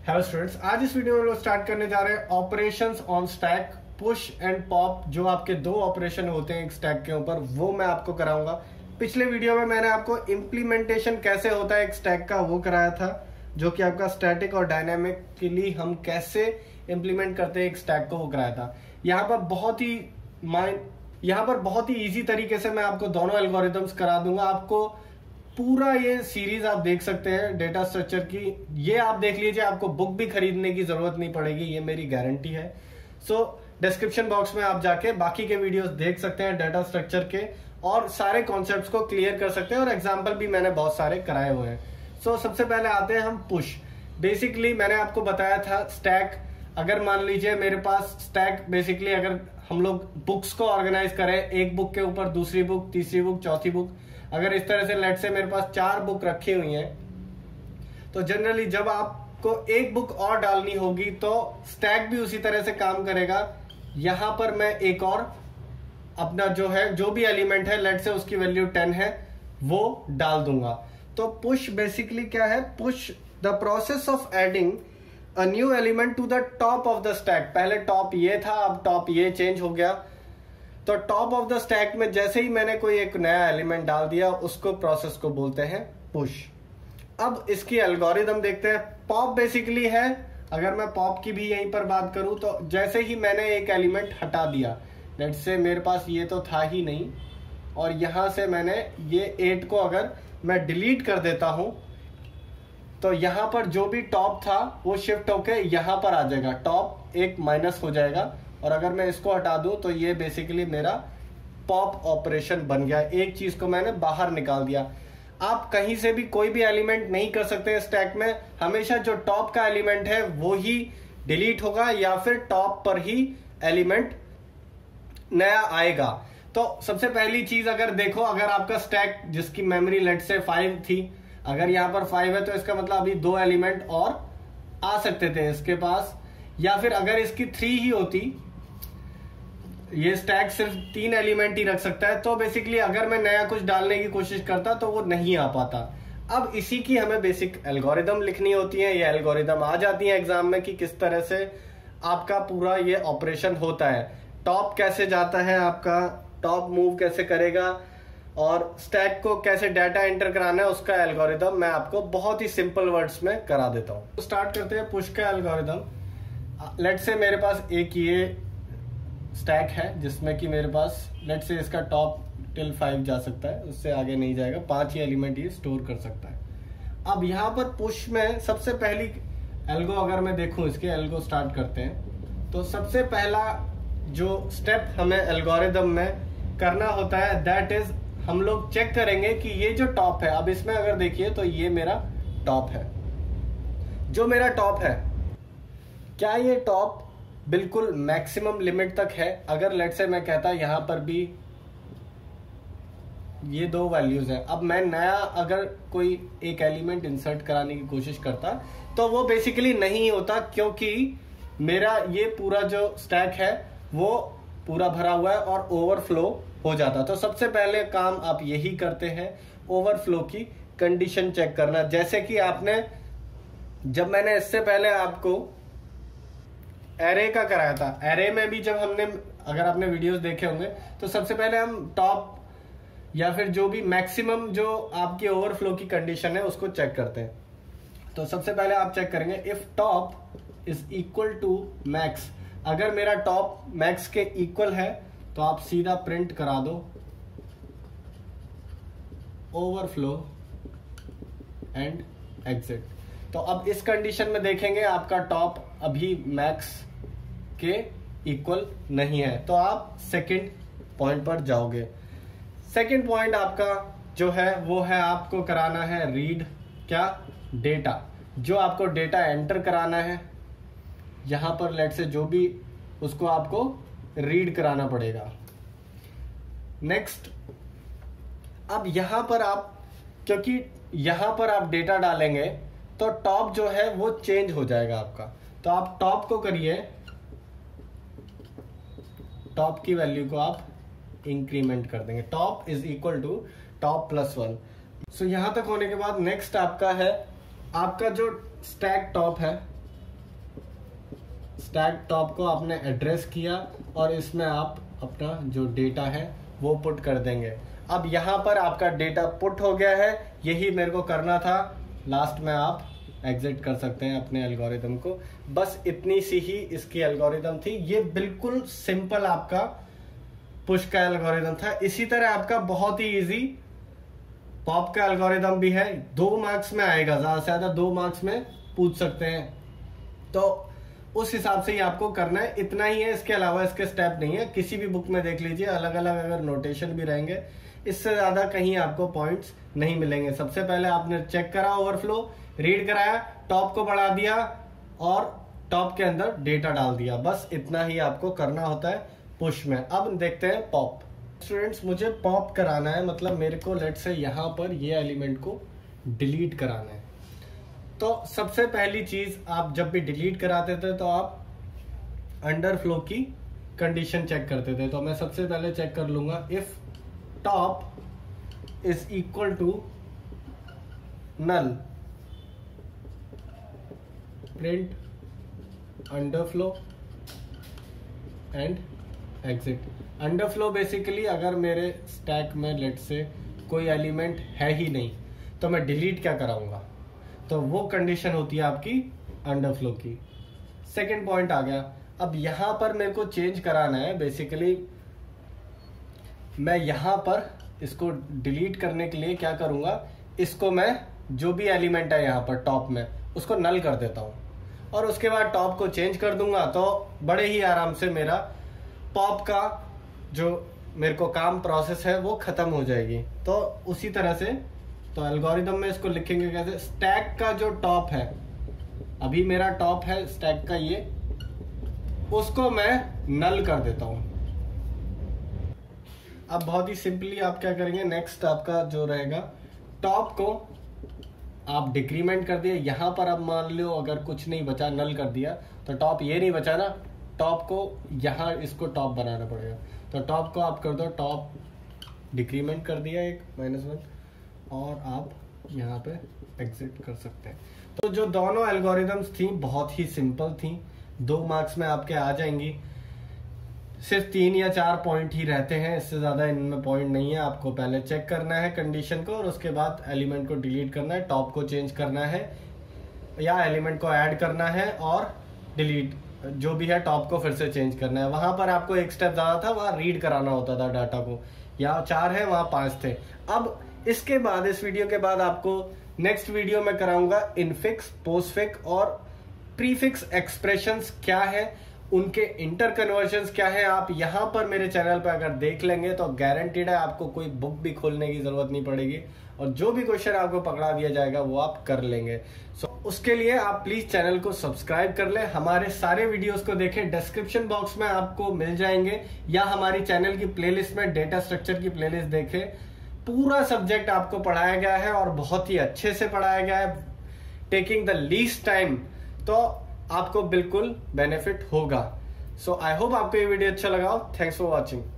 Hello students, आज इस video में लोग स्टार्ट करने जा रहे हैं operations on stack, push and pop. जो आपके दो ऑपरेशन होते हैं एक स्टैक के ऊपर, वो मैं आपको कराऊंगा। पिछले वीडियो में मैंने आपको इम्प्लीमेंटेशन कैसे होता है एक स्टैक का वो कराया था, जो कि आपका स्टैटिक और डायनामिकली हम कैसे इम्प्लीमेंट करते हैं एक स्टैक को, वो कराया था। यहाँ पर बहुत ही इजी तरीके से मैं आपको दोनों एल्गोरिथम्स करा दूंगा। आपको पूरा ये सीरीज आप देख सकते हैं डेटा स्ट्रक्चर की, ये आप देख लीजिए, आपको बुक भी खरीदने की जरूरत नहीं पड़ेगी, ये मेरी गारंटी है। सो डिस्क्रिप्शन बॉक्स में आप जाके बाकी के वीडियोस देख सकते हैं डेटा स्ट्रक्चर के, और सारे कॉन्सेप्ट्स को क्लियर कर सकते हैं, और एग्जाम्पल भी मैंने बहुत सारे कराए हुए हैं। सो सबसे पहले आते हैं हम पुश। बेसिकली मैंने आपको बताया था स्टैक, अगर मान लीजिए मेरे पास स्टैक, बेसिकली अगर हम लोग बुक्स को ऑर्गेनाइज करें, एक बुक के ऊपर दूसरी बुक, तीसरी बुक, चौथी बुक, अगर इस तरह से लेट से मेरे पास 4 बुक रखी हुई हैं, तो जनरली जब आपको एक बुक और डालनी होगी तो स्टैक भी उसी तरह से काम करेगा। यहां पर मैं एक और अपना जो भी एलिमेंट है, लेट से उसकी वैल्यू 10 है, वो डाल दूंगा। तो पुश बेसिकली क्या है? Push the process of adding a new element to the top of the stack. पहले टॉप ये था, अब टॉप ये चेंज हो गया। तो टॉप ऑफ द स्टैक में जैसे ही मैंने कोई एक नया एलिमेंट डाल दिया, उसको प्रोसेस को बोलते हैं पुश। अब इसकी एल्गोरिथम देखते हैं। पॉप बेसिकली है, अगर मैं पॉप की भी यहीं पर बात करूं, तो जैसे ही मैंने एक एलिमेंट हटा दिया, लेट से मेरे पास ये तो था ही नहीं, और यहां से मैंने ये 8 को अगर मैं डिलीट कर देता हूं, तो यहां पर जो भी टॉप था वो शिफ्ट होके यहां पर आ जाएगा, टॉप एक माइनस हो जाएगा। और अगर मैं इसको हटा दूं तो ये बेसिकली मेरा पॉप ऑपरेशन बन गया। एक चीज को मैंने बाहर निकाल दिया। आप कहीं से भी कोई भी एलिमेंट नहीं कर सकते स्टैक में, हमेशा जो टॉप का एलिमेंट है वो ही डिलीट होगा, या फिर टॉप पर ही एलिमेंट नया आएगा। तो सबसे पहली चीज अगर देखो, अगर आपका स्टैक जिसकी मेमोरी लेट से 5 थी, अगर यहां पर 5 है, तो इसका मतलब अभी 2 एलिमेंट और आ सकते थे इसके पास। या फिर अगर इसकी 3 ही होती, ये स्टैक सिर्फ 3 एलिमेंट ही रख सकता है, तो बेसिकली अगर मैं नया कुछ डालने की कोशिश करता तो वो नहीं आ पाता। अब इसी की हमें बेसिक एल्गोरिदम लिखनी होती है। ये एल्गोरिदम आ जाती है एग्जाम में कि किस तरह से आपका पूरा ये ऑपरेशन होता है। टॉप कैसे जाता है, आपका टॉप मूव कैसे करेगा, और स्टैक को कैसे डाटा एंटर कराना है, उसका एल्गोरिदम मैं आपको बहुत ही सिंपल वर्ड्स में करा देता हूं। तो स्टार्ट करते हैं पुश का एल्गोरिदम। लेट से मेरे पास एक ये स्टैक है जिसमें कि मेरे पास लेट से इसका टॉप टिल 5 जा सकता है, उससे आगे नहीं जाएगा, 5 ही एलिमेंट ये स्टोर कर सकता है। अब यहाँ पर पुश में सबसे पहली एल्गो, अगर मैं देखूं इसके एल्गो स्टार्ट करते हैं, तो सबसे पहला जो स्टेप हमें एल्गोरिदम में करना होता है, दैट इज हम लोग चेक करेंगे कि ये जो टॉप है, अब इसमें अगर देखिए तो ये मेरा टॉप है। जो मेरा टॉप है, क्या ये टॉप बिल्कुल मैक्सिमम लिमिट तक है? अगर लेट से मैं कहता यहां पर भी ये 2 वैल्यूज है, अब मैं नया अगर कोई एक एलिमेंट इंसर्ट कराने की कोशिश करता तो वो बेसिकली नहीं होता, क्योंकि मेरा ये पूरा जो स्टैक है वो पूरा भरा हुआ है और ओवरफ्लो हो जाता। तो सबसे पहले काम आप यही करते हैं, ओवरफ्लो की कंडीशन चेक करना। जैसे कि आपने, जब मैंने इससे पहले आपको एरे का कराया था, एरे में भी जब हमने, अगर आपने वीडियोस देखे होंगे, तो सबसे पहले हम टॉप या फिर जो भी मैक्सिमम जो आपकी ओवरफ्लो की कंडीशन है उसको चेक करते हैं। तो सबसे पहले आप चेक करेंगे if top is equal to max. अगर मेरा टॉप मैक्स के इक्वल है तो आप सीधा प्रिंट करा दो ओवरफ्लो एंड एग्जिट। तो अब इस कंडीशन में देखेंगे आपका टॉप अभी मैक्स के इक्वल नहीं है, तो आप सेकंड पॉइंट पर जाओगे। सेकंड पॉइंट आपका जो है वो है, आपको कराना है रीड क्या, डेटा। जो आपको डेटा एंटर कराना है यहां पर लेट से जो भी, उसको आपको रीड कराना पड़ेगा। नेक्स्ट, अब यहां पर आप, क्योंकि यहां पर आप डेटा डालेंगे तो टॉप जो है वो चेंज हो जाएगा आपका। तो आप टॉप को करिए, टॉप की वैल्यू को आप इंक्रीमेंट कर देंगे, top is equal to top plus 1। So यहां तक होने के बाद नेक्स्ट आपका है, आपका जो स्टैक टॉप है स्टैक टॉप को आपने एड्रेस किया और इसमें आप अपना जो डेटा है वो पुट कर देंगे। अब यहाँ पर आपका डेटा पुट हो गया है, यही मेरे को करना था। लास्ट में आप एग्जिट कर सकते हैं अपने एल्गोरिदम को। बस इतनी सी ही इसकी एल्गोरिदम थी। ये बिल्कुल सिंपल आपका पुश का एल्गोरिदम था। इसी तरह आपका बहुत ही इजी पॉप का एल्गोरिदम भी है। 2 मार्क्स में आएगा, ज्यादा से ज्यादा 2 मार्क्स में पूछ सकते हैं, तो उस हिसाब से ही आपको करना है। इतना ही है, इसके अलावा इसके स्टेप नहीं है। किसी भी बुक में देख लीजिए, अलग अलग अगर नोटेशन भी रहेंगे, इससे ज्यादा कहीं आपको पॉइंट्स नहीं मिलेंगे। सबसे पहले आपने चेक करा, ओवरफ्लो रीड कराया, टॉप को बढ़ा दिया और टॉप के अंदर डेटा डाल दिया। बस इतना ही आपको करना होता है पुश में। अब देखते हैं पॉप। स्टूडेंट्स, मुझे पॉप कराना है, मतलब मेरे को लेट से यहाँ पर ये एलिमेंट को डिलीट कराना है। तो सबसे पहली चीज, आप जब भी डिलीट कराते थे तो आप अंडरफ्लो की कंडीशन चेक करते थे। तो मैं सबसे पहले चेक कर लूंगा, if top is equal to null, print underflow and exit. Underflow basically अगर मेरे स्टैक में लेट से कोई एलिमेंट है ही नहीं तो मैं डिलीट क्या कराऊंगा, तो वो कंडीशन होती है आपकी अंडरफ्लो की। सेकंड पॉइंट आ गया। अब यहां पर मेरे को चेंज कराना है। बेसिकली मैं यहां पर इसको डिलीट करने के लिए क्या करूंगा, इसको मैं जो भी एलिमेंट है यहां पर टॉप में उसको नल कर देता हूं और उसके बाद टॉप को चेंज कर दूंगा, तो बड़े ही आराम से मेरा पॉप का जो मेरे को काम प्रोसेस है वो खत्म हो जाएगी। तो उसी तरह से तो एल्गोरिदम में इसको लिखेंगे कैसे, स्टैक का जो टॉप है, अभी मेरा टॉप है स्टैक का ये, उसको मैं नल कर देता हूं। अब बहुत ही सिंपली आप क्या करेंगे, नेक्स्ट आपका जो रहेगा, टॉप को आप डिक्रीमेंट कर दिए। यहां पर अब मान लो अगर कुछ नहीं बचा, नल कर दिया, तो टॉप ये नहीं बचा ना, टॉप को यहां इसको टॉप बनाना पड़ेगा। तो टॉप को आप कर दो टॉप डिक्रीमेंट कर दिया एक -1 और आप यहाँ पे एग्जिट कर सकते हैं। तो जो दोनों एल्गोरिदम्स थी बहुत ही सिंपल थी, 2 मार्क्स में आपके आ जाएंगी। सिर्फ 3 या 4 पॉइंट ही रहते हैं, इससे ज्यादा इनमें पॉइंट नहीं है। आपको पहले चेक करना है कंडीशन को और उसके बाद एलिमेंट को डिलीट करना है, टॉप को चेंज करना है या एलिमेंट को ऐड करना है और डिलीट जो भी है टॉप को फिर से चेंज करना है। वहां पर आपको एक स्टेप ज्यादा था, वहां रीड कराना होता था डाटा को, यहाँ 4 है वहां 5 थे। अब इसके बाद, इस वीडियो के बाद आपको नेक्स्ट वीडियो में कराऊंगा इनफिक्स, पोस्टफिक्स और प्रीफिक्स एक्सप्रेशंस क्या है, उनके इंटर कन्वर्जन्स क्या है। आप यहां पर मेरे चैनल पर अगर देख लेंगे तो गारंटीड है आपको कोई बुक भी खोलने की जरूरत नहीं पड़ेगी और जो भी क्वेश्चन आपको पकड़ा दिया जाएगा वो आप कर लेंगे। उसके लिए आप प्लीज चैनल को सब्सक्राइब कर ले, हमारे सारे वीडियोस को देखें, डिस्क्रिप्शन बॉक्स में आपको मिल जाएंगे, या हमारी चैनल की प्लेलिस्ट में डेटा स्ट्रक्चर की प्लेलिस्ट देखें। पूरा सब्जेक्ट आपको पढ़ाया गया है और बहुत ही अच्छे से पढ़ाया गया है, टेकिंग द लीस्ट टाइम, तो आपको बिल्कुल बेनिफिट होगा। सो आई होप आपको ये वीडियो अच्छा लगा हो। Thanks for watching.